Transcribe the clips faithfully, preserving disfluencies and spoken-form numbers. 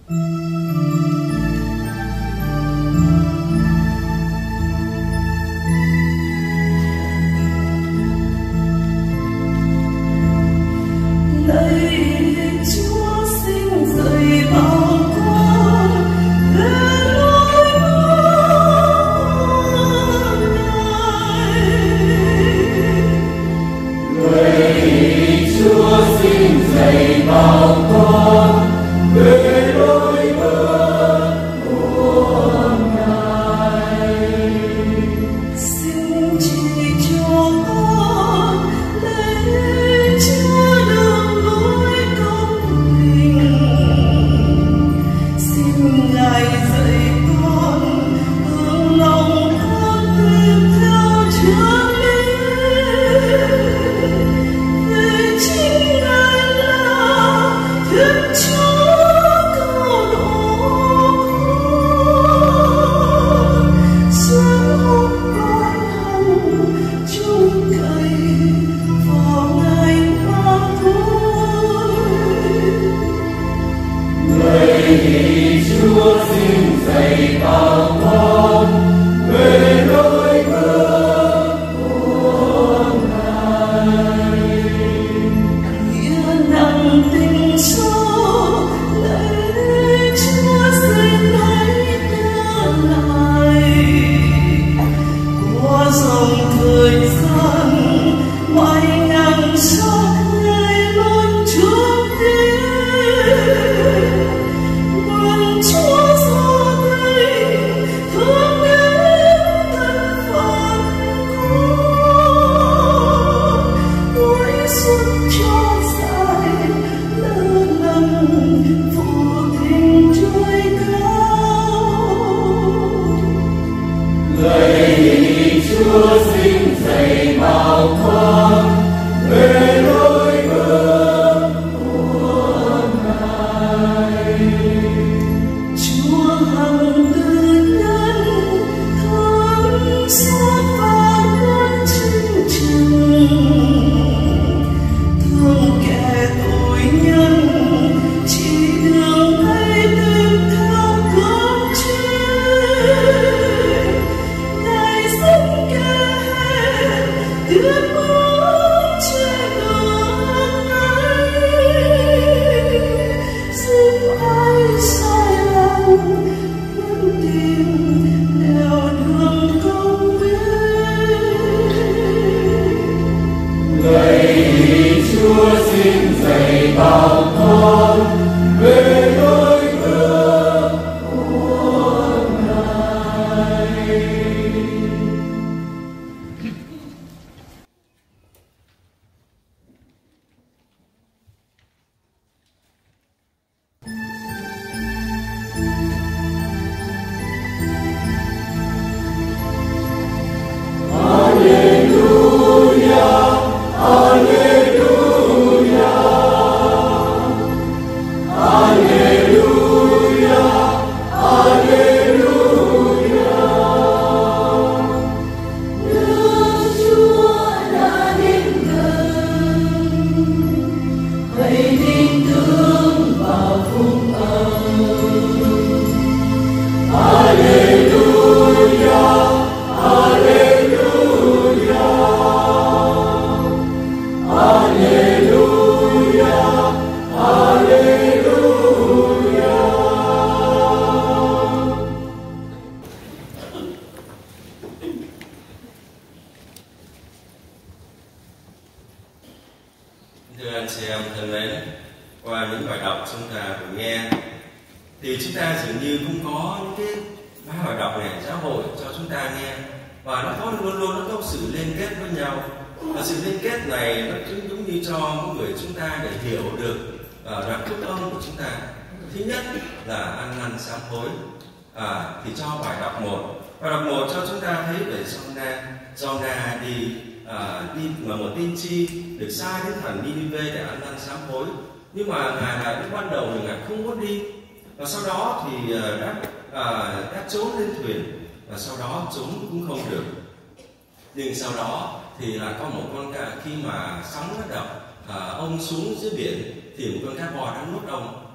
Nhưng sau đó thì là có một con cá, khi mà sóng nó đập à, ông xuống dưới biển thì một con cá bò đã nuốt ông.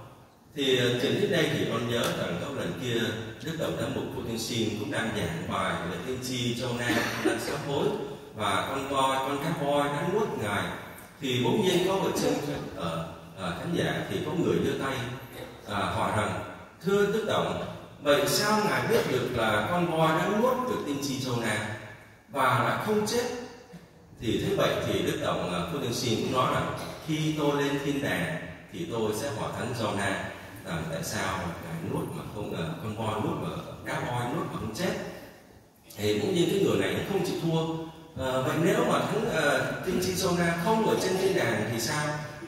Thì chuyện trước đây thì con nhớ rằng có lần kia Đức Tổng giám mục Vũ Thiên Xin cũng đang giảng bài về tiên tri Jonah đang sám hối và con voi, con cá voi đã nuốt ngài. Thì bỗng nhiên có ở trên ở uh, khán giả thì có người đưa tay uh, hỏi rằng: thưa Đức Tổng, vậy sao ngài biết được là con voi đã nuốt được tiên tri Jonah và là không chết? Thì thế vậy thì Đức Tổng Vũ Thiên Xin cũng nói rằng: khi tôi lên thiên đàng thì tôi sẽ hỏi thánh Jonah rằng tại sao ngài nuốt mà không, uh, con voi nuốt mà cá voi nuốt mà không chết. Thì bỗng nhiên cái người này không chịu thua. À, vậy nếu mà thánh uh, tiên tri Jonah không ở trên thiên đàng thì sao?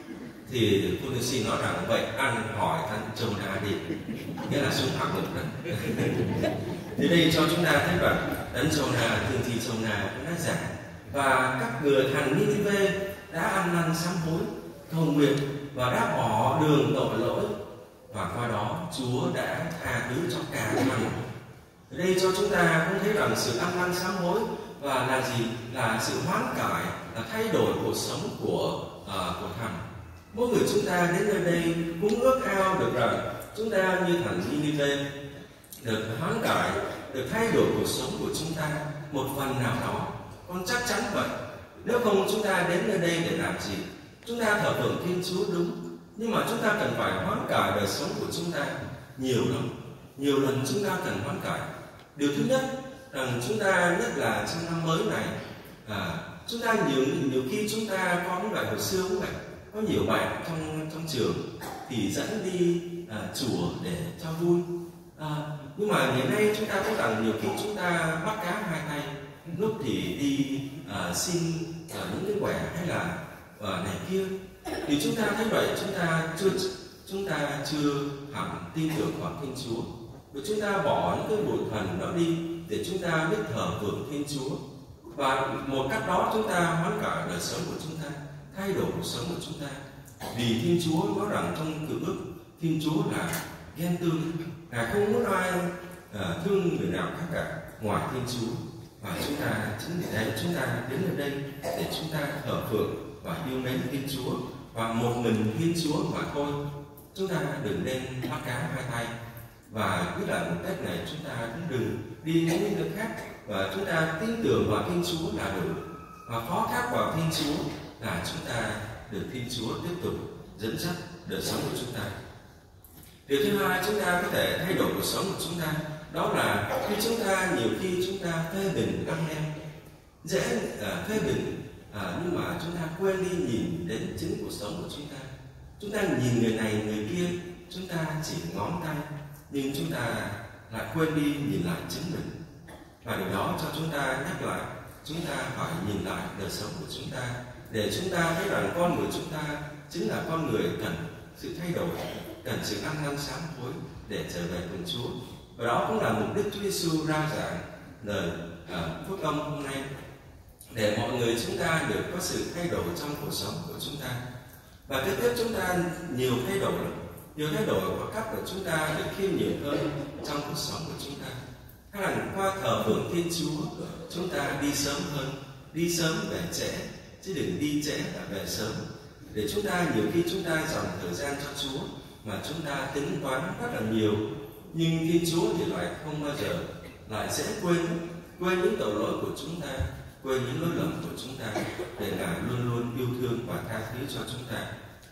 Thì Vũ Thiên Xin nói rằng: vậy ăn hỏi thánh Jonah đi, nghĩa là xuống hạng ngục đó. Thì đây cho chúng ta thấy rằng thánh Jonah, tiên tri Jonah cũng đã giảng, và các người thành Ninive đã ăn năn sám hối, cầu nguyện và đã bỏ đường tội lỗi, và qua đó Chúa đã tha thứ cho cả thành. Đây cho chúng ta cũng thấy rằng sự ăn năn sám hối và là gì? Là sự hoán cải, là thay đổi cuộc sống của uh, của thành. Mỗi người chúng ta đến nơi đây cũng ước ao được rằng chúng ta như thành Ninive được hoán cải, được thay đổi cuộc sống của chúng ta một phần nào đó. Còn chắc chắn vậy, nếu không chúng ta đến nơi đây để làm gì? Chúng ta thờ phượng Thiên Chúa đúng, nhưng mà chúng ta cần phải hoán cải đời sống của chúng ta nhiều lắm. Nhiều lần chúng ta cần hoán cải. Điều thứ nhất rằng chúng ta, nhất là trong năm mới này, à, chúng ta nhiều nhiều khi chúng ta có những bài hồi xưa cũng vậy, có nhiều bạn trong trong trường thì dẫn đi à, chùa để cho vui, à, nhưng mà ngày nay chúng ta thấy rằng nhiều khi chúng ta bắt cá hai tay, lúc thì đi à, xin à, những cái quẻ hay là à, này kia, thì chúng ta thấy vậy chúng ta chưa chúng ta chưa hẳn tin tưởng vào Thiên Chúa. Và chúng ta bỏ những cái bụi thần đó đi để chúng ta biết thờ phượng Thiên Chúa. Và một cách đó chúng ta hoán cải đời sống của chúng ta, thay đổi cuộc sống của chúng ta. Vì Thiên Chúa nói rằng trong Cựu Ước, Thiên Chúa là ghen tương, Ngài không muốn ai uh, thương người nào khác cả ngoài Thiên Chúa. Và chúng ta chính vì thế chúng ta đến ở đây để chúng ta thờ phượng và yêu mến Thiên Chúa, và một mình Thiên Chúa mà thôi. Chúng ta đừng nên bắt cá hai tay. Và biết là một cách này chúng ta cũng đừng đi đến những nơi khác, và chúng ta tin tưởng vào Thiên Chúa là đủ, và phó thác vào Thiên Chúa là chúng ta được Thiên Chúa tiếp tục dẫn dắt đời sống của chúng ta. Điều thứ hai chúng ta có thể thay đổi cuộc sống của chúng ta, đó là khi chúng ta nhiều khi chúng ta phê bình anh em, dễ uh, phê bình, uh, nhưng mà chúng ta quên đi nhìn đến chính cuộc sống của chúng ta. Chúng ta nhìn người này người kia, chúng ta chỉ ngón tay, nhưng chúng ta lại quên đi nhìn lại chính mình. Và điều đó cho chúng ta nhắc lại, chúng ta phải nhìn lại đời sống của chúng ta, để chúng ta thấy rằng con người chúng ta chính là con người cần sự thay đổi, cần sự ăn năn sám hối để trở về cùng Chúa. Và đó cũng là mục đích Chúa Giêsu rao giảng lời uh, phúc âm hôm nay, để mọi người chúng ta được có sự thay đổi trong cuộc sống của chúng ta. Và kế tiếp chúng ta nhiều thay đổi lắm. Nhiều thay đổi của cách của chúng ta được khiêm nhiều hơn trong cuộc sống của chúng ta. Hay là qua thờ phượng Thiên Chúa, chúng ta đi sớm hơn, đi sớm về trễ, chứ đừng đi trễ là về sớm. Để chúng ta nhiều khi chúng ta dành thời gian cho Chúa mà chúng ta tính toán rất là nhiều, nhưng Thiên Chúa thì lại không bao giờ lại dễ quên quên những tội lỗi của chúng ta, quên những lỗi lầm của chúng ta, để Ngài luôn luôn yêu thương và tha thứ cho chúng ta.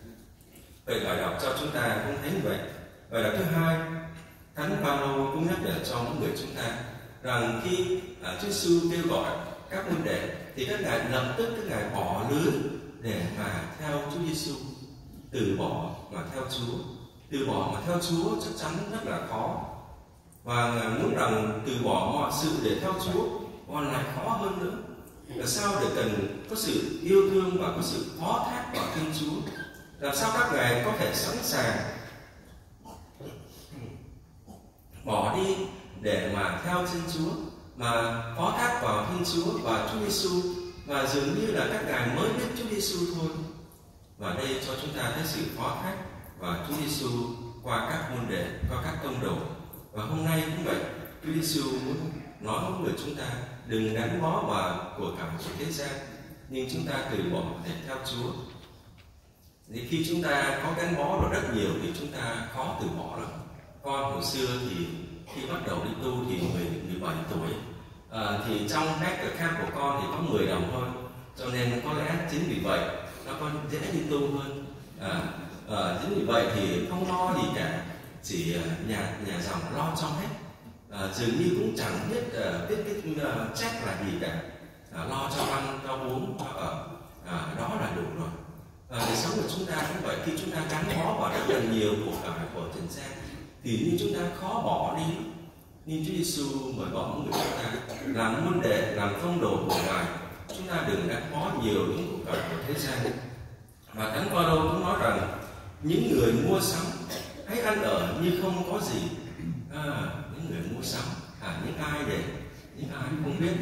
Vậy bài đọc cho chúng ta cũng thấy như vậy. Bài đọc thứ hai, Thánh Phaolô cũng nhắc nhở cho mỗi người chúng ta rằng khi uh, Chúa Giêsu kêu gọi các môn đệ thì các ngài lập tức các ngài bỏ lưới để mà theo Chúa Giêsu, từ bỏ mà theo Chúa. Từ bỏ mà theo Chúa chắc chắn rất là khó, và ngài muốn rằng từ bỏ mọi sự để theo Chúa còn lại khó hơn nữa. Làm sao để cần có sự yêu thương và có sự phó thác vào Thiên Chúa? Làm sao các ngài có thể sẵn sàng bỏ đi để mà theo Thiên Chúa, mà phó thác vào Thiên Chúa và Chúa Giêsu, và dường như là các ngài mới biết Chúa Giêsu thôi. Và đây cho chúng ta thấy sự phó thác và Chúa Giêsu qua các môn đệ, qua các tông đồ. Và hôm nay cũng vậy, Chúa Giêsu muốn nói với người chúng ta đừng gắn bó vào của cảm của thế gian, nhưng chúng ta từ bỏ để theo Chúa. Thì khi chúng ta có gắn bó rồi rất nhiều thì chúng ta khó từ bỏ lắm. Con hồi xưa thì khi bắt đầu đi tu thì mười, mười bảy tuổi, à, thì trong các account của con thì có mười đồng thôi, cho nên có lẽ chính vì vậy nó con dễ đi tu hơn. À, à, chính vì vậy thì không lo gì cả, chỉ nhà nhà dòng lo cho hết. À, dường như cũng chẳng biết uh, biết cái uh, chắc là gì cả, à, lo cho ăn cho uống cho ở, à, đó là đủ rồi. À, đời sống của chúng ta cũng vậy, khi chúng ta gắn bó vào rất là nhiều của cải của trần gian thì như chúng ta khó bỏ đi. Nhưng Chúa Giêsu mời gọi mỗi người chúng ta làm môn đệ, làm thông đồ của Ngài. Chúng ta đừng gắn bó nhiều những của cải của thế gian. Và Thánh Phaolô cũng nói rằng những người mua sắm hãy ăn ở như không có gì. À, những người mua sắm, à, những ai vậy? Những ai không biết.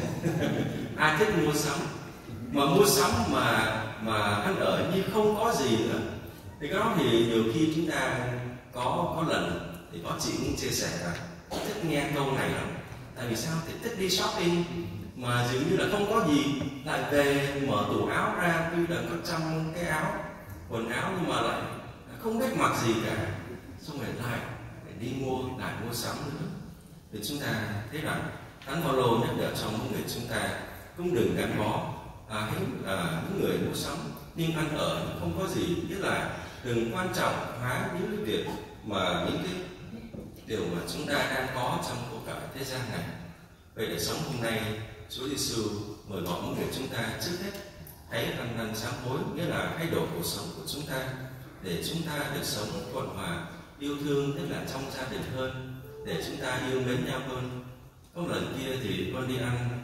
Ai thích mua sắm? Mà mua sắm mà mà ăn ở như không có gì nữa. Thì cái đó thì nhiều khi chúng ta có có lần thì có chị cũng chia sẻ rằng thích nghe câu này lắm. Tại vì sao? Thì thích đi shopping mà dường như là không có gì, lại về mở tủ áo ra, tuy là có trăm cái áo quần áo nhưng mà lại không biết mặc gì cả, xong rồi lại để đi mua, lại mua sắm nữa. Thì chúng ta thấy rằng Thánh Phaolô nhắc nhở cho mỗi người chúng ta cũng đừng gắn bó à, hãy à, những người mua sắm nhưng ăn ở không có gì, tức là đừng quan trọng hóa những cái việc mà những cái điều mà chúng ta đang có trong cuộc cải thế gian này. Vậy để sống hôm nay, Chúa Giêsu mời gọi mỗi người chúng ta trước hết hãy ăn năn sám hối, nghĩa là thay đổi cuộc sống của chúng ta để chúng ta được sống thuận hòa, yêu thương, tức là trong gia đình hơn, để chúng ta yêu mến nhau hơn. Có một lần kia thì con đi ăn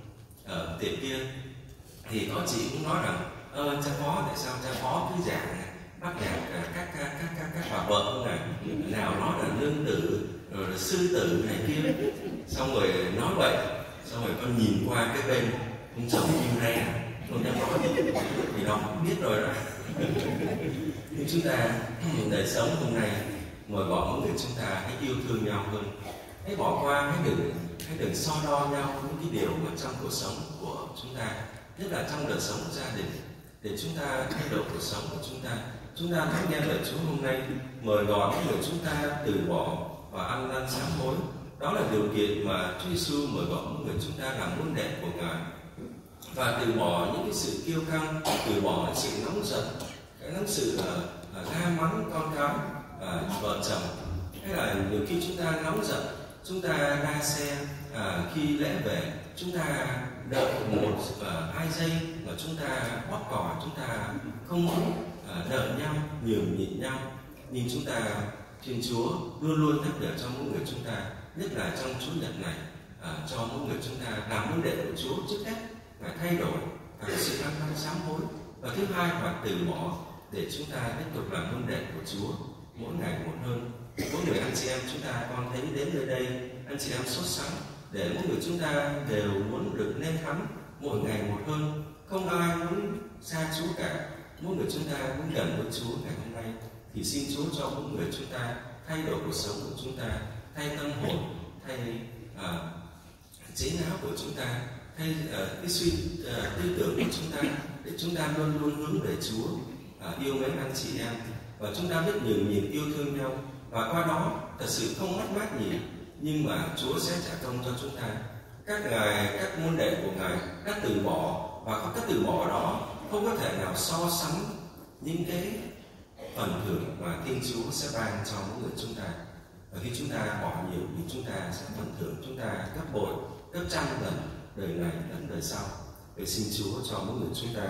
ở tiệm kia thì có chị cũng nói rằng ơ cha phó, tại sao cha phó cứ giảng bắt nạt các các các các các, các bà vợ không này, nào nói là nương tử rồi là sư tử này kia, xong rồi nói vậy, xong rồi con nhìn qua cái bên ông chồng im re, con đang nói gì thì nó biết rồi đó. Nhưng chúng ta đời sống hôm nay mời gọi mỗi người chúng ta hãy yêu thương nhau hơn, hãy bỏ qua, hãy đừng hãy đừng so đo nhau những cái điều mà trong cuộc sống của chúng ta, nhất là trong đời sống gia đình, để chúng ta thay đổi cuộc sống của chúng ta. Chúng ta lắng nghe lời Chúa hôm nay mời gọi những người chúng ta từ bỏ và ăn năn sám hối. Đó là điều kiện mà Chúa Giêsu mời gọi những người chúng ta làm môn đệ của Ngài, và từ bỏ những cái sự kiêu căng, từ bỏ những sự nóng giận, cái nóng sự uh, la mắng con cái, uh, vợ chồng, hay là nhiều khi chúng ta nóng giận, chúng ta ra xe uh, khi lễ về, chúng ta đợi một uh, hai giây mà chúng ta bóp còi, chúng ta không muốn uh, đợi nhau, nhường nhịn nhau. Nhưng chúng ta, Thiên Chúa luôn luôn nhắc nhở cho mỗi người chúng ta, nhất là trong Chủ nhật này, uh, cho mỗi người chúng ta làm môn đệ của Chúa trước hết phải thay đổi, phải có sự ăn năn sám hối, và thứ hai phải từ bỏ để chúng ta tiếp tục làm môn đệ của Chúa mỗi ngày một hơn. Mỗi người anh chị em chúng ta con thấy đến nơi đây, anh chị em sốt sắng để mỗi người chúng ta đều muốn được nên thắm mỗi ngày một hơn. Không ai muốn xa Chúa cả, mỗi người chúng ta muốn gần với Chúa ngày hôm nay. Thì xin Chúa cho mỗi người chúng ta thay đổi cuộc sống của chúng ta, thay tâm hồn, thay uh, trí não của chúng ta, thay uh, cái suy uh, tư tưởng của chúng ta, để chúng ta luôn luôn hướng về Chúa, uh, yêu mến anh chị em, và chúng ta biết nhường nhịn yêu thương nhau, và qua đó thật sự không mất mát gì, nhưng mà Chúa sẽ trả công cho chúng ta. Các ngài, các môn đệ của Ngài đã từ bỏ, và có cái từ bỏ đó không có thể nào so sánh những cái phần thưởng mà Thiên Chúa sẽ ban cho mỗi người chúng ta. Và khi chúng ta bỏ nhiều thì chúng ta sẽ phần thưởng chúng ta gấp bội, gấp trăm lần đời này lẫn đời sau. Vậy xin Chúa cho mỗi người chúng ta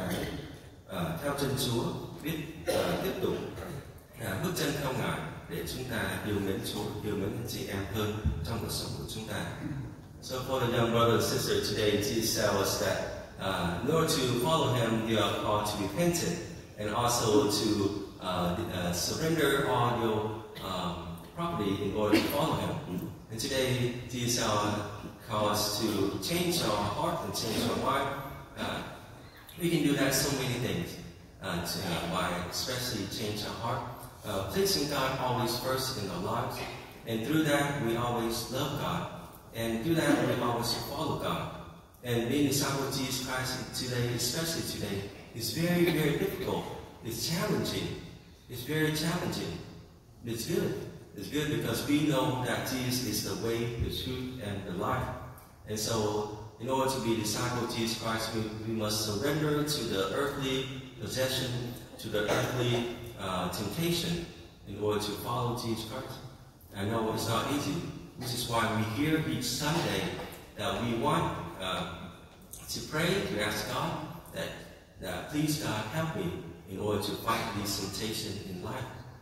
uh, theo chân Chúa, biết uh, tiếp tục uh, bước chân theo Ngài, để chúng ta yêu mến Chúa, yêu mến anh chị em hơn trong cuộc sống của chúng ta. So for the young brother and sister today, Jesus tells us that uh, in order to follow Him, you are called to be repentant, and also to uh, uh, surrender all your um, property in order to follow Him. And today, Jesus uh, calls us to change our heart and change our mind. Uh, we can do that so many things, uh, to, uh, by especially change our heart, uh, placing God always first in our lives, and through that we always love God, and through that we always follow God. And being a disciple of Jesus Christ today, especially today, is very, very difficult. it's challenging. It's very challenging. It's good. It's good because we know that Jesus is the way, the truth, and the life. And so, in order to be a disciple of Jesus Christ, we, we must surrender to the earthly possession, to the earthly uh, temptation, in order to follow Jesus Christ. I know it's not easy, which is why we hear each Sunday that we want uh, to pray, to ask God that, that please God help me in order to fight these temptations in life.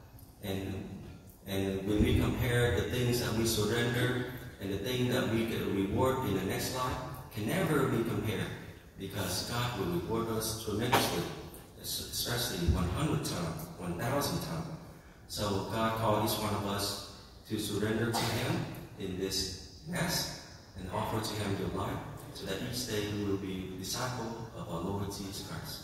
And, and when we compare the things that we surrender and the thing that we get a reward in the next life, can never be compared, because God will reward us tremendously, especially one hundred times, one thousand times. So God called each one of us to surrender to Him in this Mass and offer to Him your life, so that each day we will be a disciple of our Lord Jesus Christ.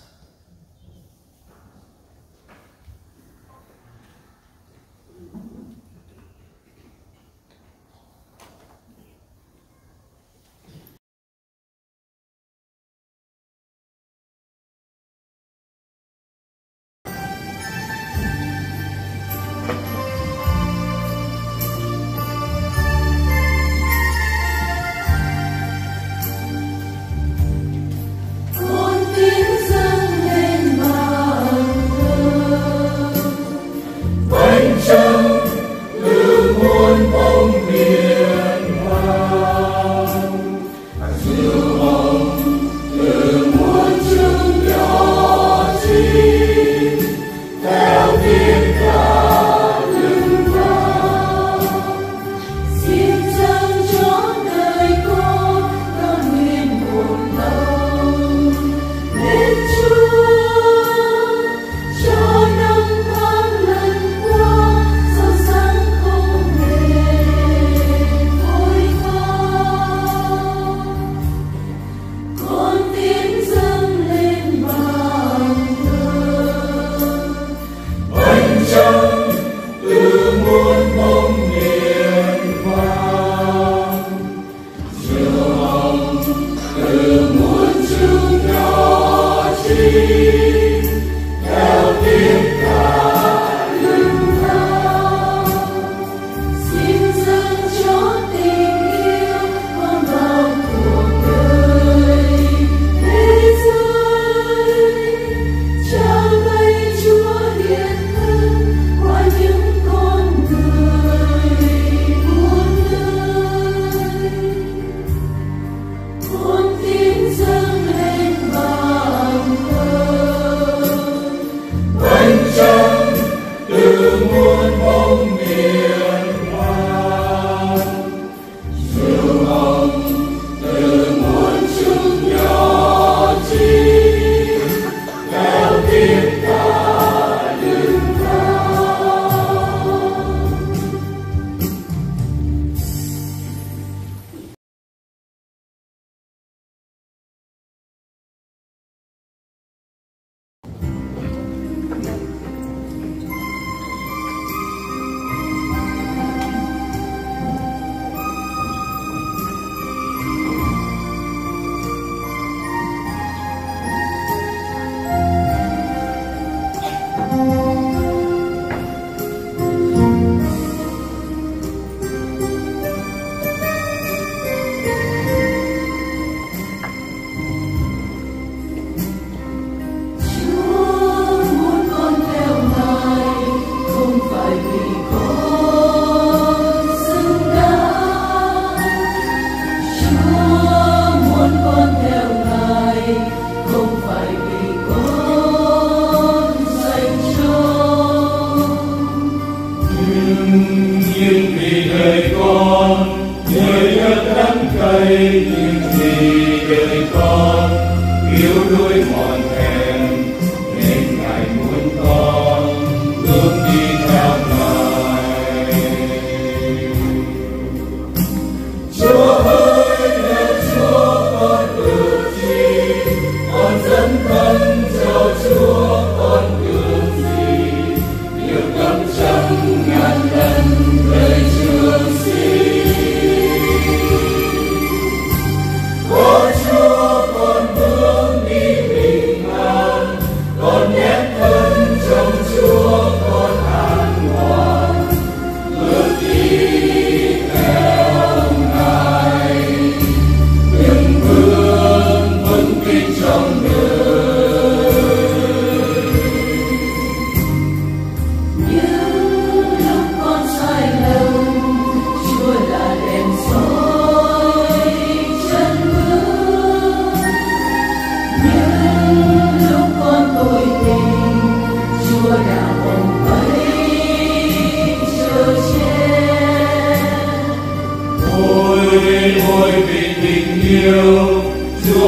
Chúa con hướng đi bình an.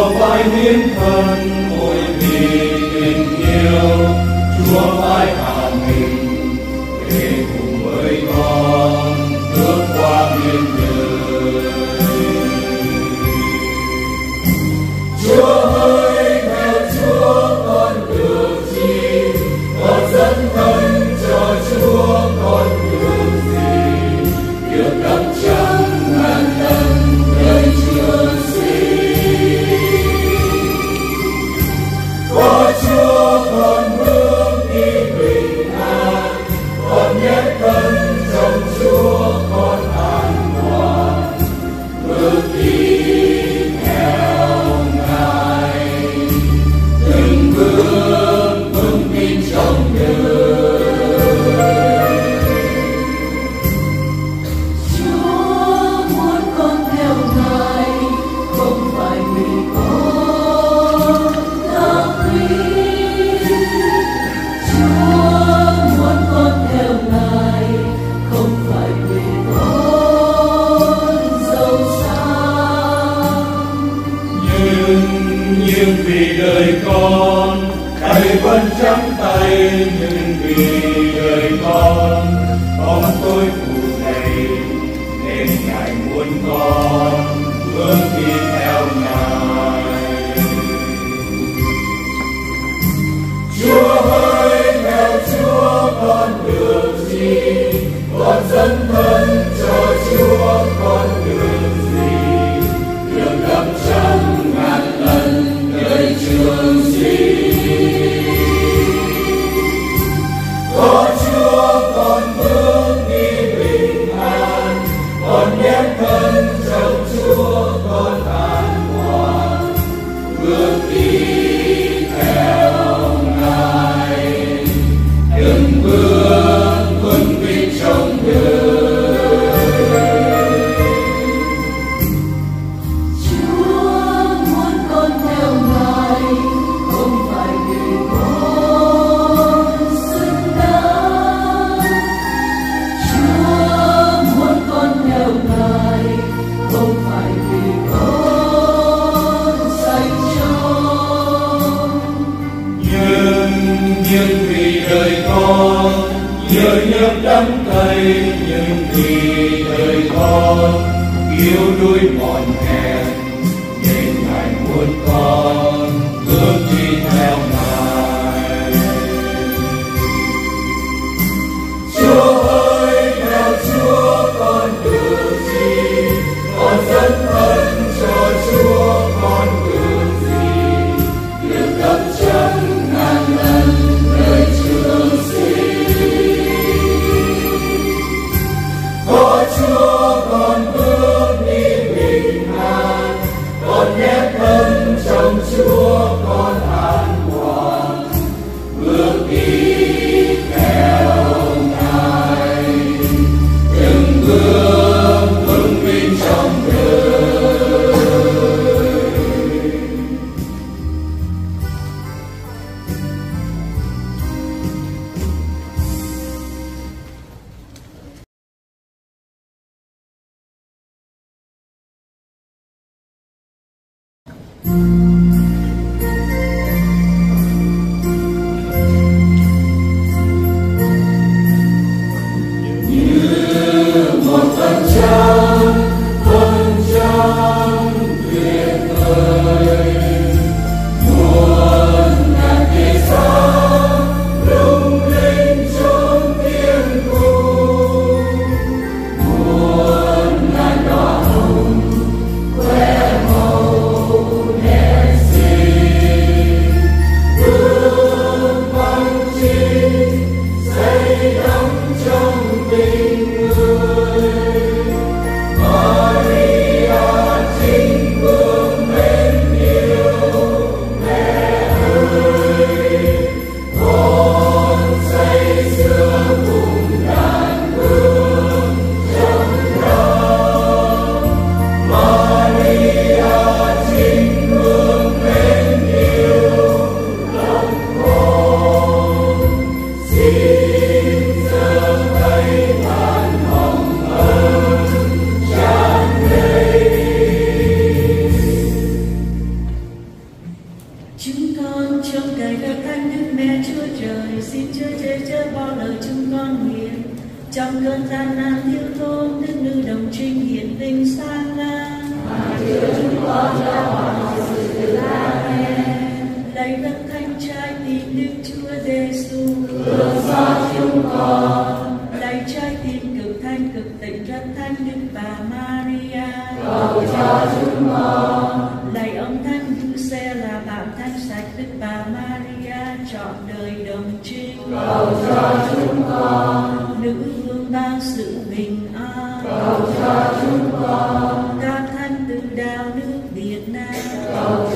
Chúa phải hiến thân ôi vì tình yêu, Chúa phải hạ mình để cùng với con bước qua biên giới. Chúa ơi, theo Chúa con được gì? Con dẫn thân cho Chúa con được gì? Được đắp trăm ngàn lần đời chưa sinh. Có Chúa con bước đi bình an, con nhét thân trong Chúa con an toàn, bước đi theo Ngài, từng bước vững tin trong đời. Chúa muốn con theo Ngài, không phải vì con là quý. Chúa muốn con theo Ngài, không phải vì con giàu sang. Nhưng, nhưng vì đời con, Thầy vẫn trắng tay. Nhưng vì đời con, con tôi phụ Thầy, nên Ngài muốn con bước đi theo Ngài. Chúa ơi, theo Chúa con được gì? Con dẫn thân cho Chúa con được gì? Được gấp trăm ngàn lần đời trường sinh. Có Chúa con bước đi bình an, con nhét thân trong Chúa con an toàn, bước đi theo Ngài, từng bước vững tin trong đời. Chúa muốn con theo Ngài, không phải vì con xứng đáng. Chúa muốn con theo Ngài, không phải vì con dành cho. Nhưng, nhưng vì đời con, nhờ nhấp đắm tay. Nhưng vì đời con, yêu đuối mòn hèn, nên Ngài muốn con bước đi theo Ngài. Chúa ơi, theo Chúa con được gì? Con dẫn thân cho Chúa con được gì? Được gấp trăm ngàn lần đời trường sinh. Có Chúa con bước đi bình an, con nhét thân trong Chúa con an toàn, bước đi theo Ngài, từng bước vững tin trong đời. Như một phần trăng, phần trăng tuyệt vời, muôn ngàn tia sáng lung linh trong thiên cung, muôn ngàn đóa hồng khoe màu đẹp trông cậy đất thánh Đức Mẹ Chúa Trời, xin Chúa che chở bao lời chúng con nguyện. Trong cơn gian nan thiếu thốn, Đức Nữ Đồng Trinh hiện linh sáng ngang. Mà Chúa chúng con cho họ sự từ Amen. Lạy đất thánh trái tim Đức Chúa Giêsu, thương xót chúng con. Lạy trái tim cực thanh cực tịnh rất thánh Đức Bà Maria, cầu cho chúng con. Lạy ông thánh Giuse là bạn thánh sạch Đức Bà Maria, trọn đời đồng trinh, cầu cho chúng con. Nữ vương ban sự bình an, cầu cho chúng con. Các thánh từ đạo nước Việt Nam, cầu